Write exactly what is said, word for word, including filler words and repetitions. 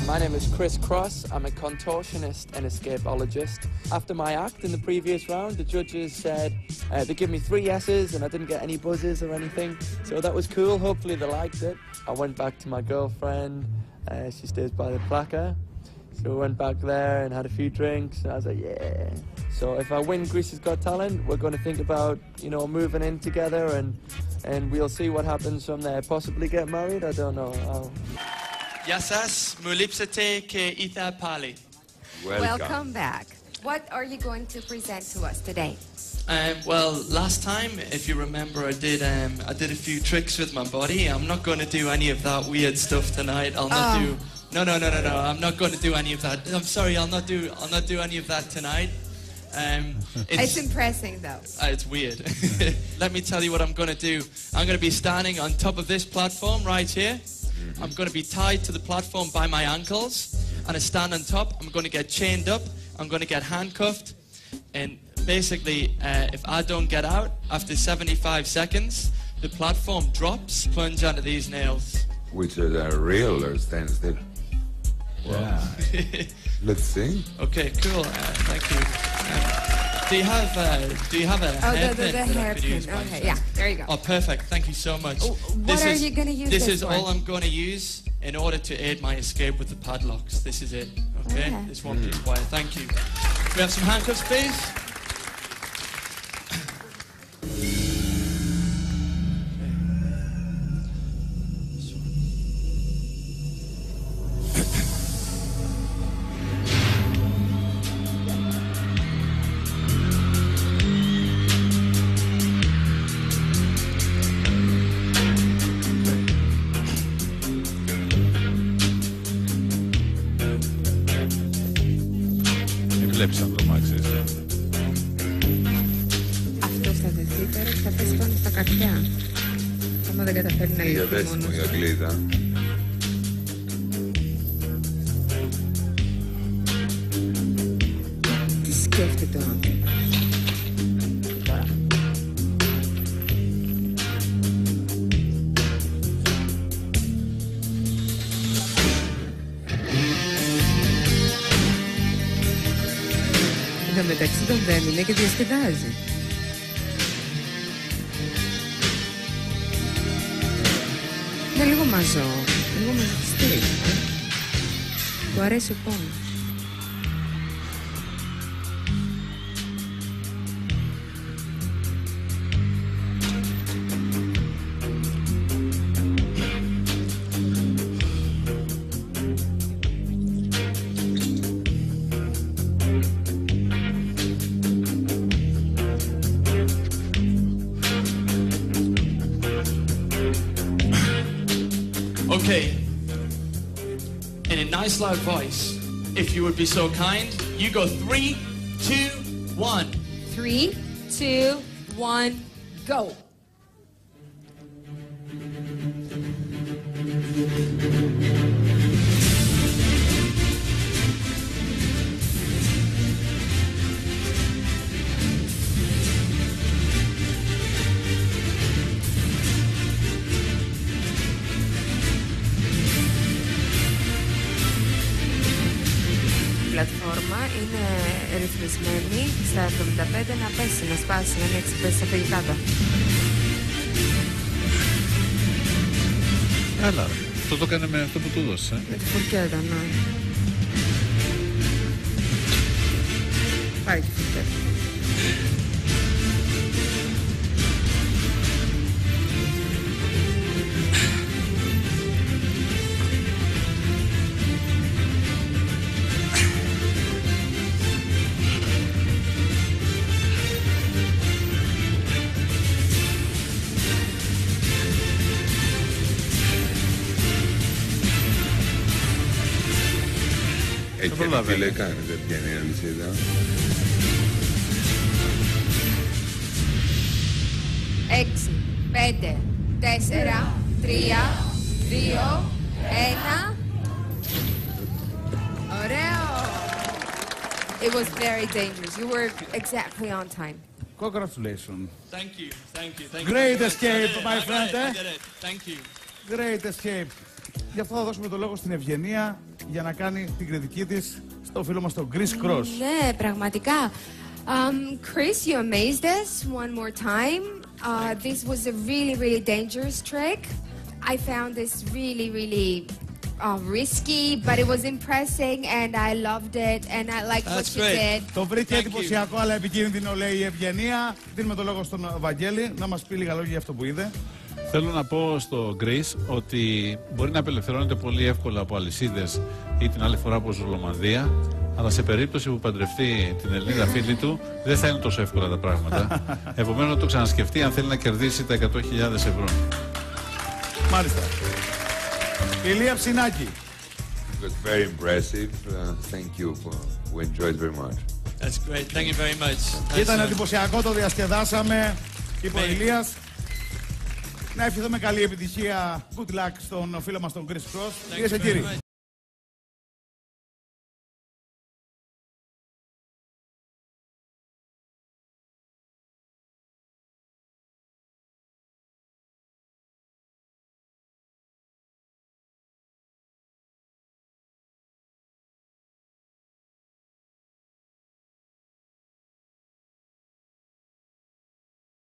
My name is Chris Cross. I'm a contortionist and escapologist. After my act in the previous round, the judges said uh, they gave me three yeses and I didn't get any buzzes or anything. So that was cool. Hopefully they liked it. I went back to my girlfriend. Uh, she stays by the placca. So we went back there and had a few drinks. And I was like, yeah. So if I win Greece's Got Talent, we're going to think about, you know, moving in together and, and we'll see what happens from there. Possibly get married? I don't know. I'll... Γεια σας, μου λείψατε και ήρθα πάλι. Welcome. Welcome back. What are you going to present to us today? Um, well, last time, if you remember, I did um, I did a few tricks with my body. I'm not going to do any of that weird stuff tonight. I'll not oh. do. No, no, no, no, no. I'm not going to do any of that. I'm sorry. I'll not do. I'll not do any of that tonight. Um, it's, it's impressive, though. Uh, it's weird. Let me tell you what I'm going to do. I'm going to be standing on top of this platform right here. I'm going to be tied to the platform by my ankles, and I stand on top. I'm going to get chained up. I'm going to get handcuffed, and basically, uh, if I don't get out after seventy-five seconds, the platform drops, plunge onto these nails. Which are real or stand still? Wow. Yeah. Let's see. Okay, cool. Uh, thank you. Um, Do you have uh, do you have a oh, hairpin? the, the, the hairpin. Okay, yeah, there you go. Oh, perfect. Thank you so much. Oh, what this are is, you going to use this, this is for? all I'm going to use in order to aid my escape with the padlocks. This is it. Okay? Okay. This won't be quiet. Thank you. We have some handcuffs, please. Βλέπεις αν το μάξεις. Αυτός θα δεθεί τώρα και θα πέσει πάνω στα καρδιά. Άμα δεν καταφέρει να λύσει μόνος. Για δες μου η αγγλίδα. Τι σκέφτεται ο άνθρωπος. Εν τω μεταξύ τον δέμεινε και διασκεδάζει. Είναι λίγο μαζό, λίγο μαζιστή. Του αρέσει ο πόνος. Okay, in a nice loud voice, if you would be so kind, you go three, two, one. Three, two, one, go. Η πλατφόρμα είναι ρυθμισμένη στα εβδομήντα πέντε να πέσει, να σπάσει, να μην εξυπέσει στα φελικάτα. Έλα, αυτό το έκανε με αυτό που του έδωσε. Με τη φουρκέτα, ναι. Πάει τη φουρκέτα. Έτσι τι λέει κάνει, δεν βγαίνει η αλυσίδα. Έξι, πέντε, τέσσερα, τρία, δύο, ένα. Ωραίο! It was very dangerous. You were exactly on time. Congratulations. Thank you, thank you, thank Great you. escape, my friend. I did it, I did it. Thank you. Great escape. Γι' αυτό θα δώσουμε το λόγο στην Ευγενία. για να κάνει την κριτική της στο φίλο μας τον Chris Cross. Ναι, πραγματικά. Um, Chris, you amazed us one more time. Uh, this was a really, really dangerous trick. I found this really, really uh, risky, but it was impressing, and I loved it, and I liked what you did. Το βρήκε εντυπωσιακό, αλλά επικίνδυνο, λέει η Ευγενία. Δίνουμε το λόγο στον Βαγγέλη να μας πει λίγα λόγια για αυτό που είδε. Θέλω να πω στο Greece ότι μπορεί να απελευθερώνεται πολύ εύκολα από αλυσίδες ή την άλλη φορά από ζουλομανδία, αλλά σε περίπτωση που παντρευτεί την Ελληνίδα φίλη του, δεν θα είναι τόσο εύκολα τα πράγματα. Επομένως, να το ξανασκεφτεί αν θέλει να κερδίσει τα εκατό χιλιάδες ευρώ. Μάλιστα. Ηλία Ψινάκη. It was very impressive. Uh, thank you for. We enjoyed very much. That's great. Thank you very much. Ήταν εντυπωσιακό, το διασκεδάσαμε. Είπε ο Ηλίας. Να ευχηθούμε καλή επιτυχία. Good luck στον φίλο μας τον Chris Cross. Κυρίες και κύριοι.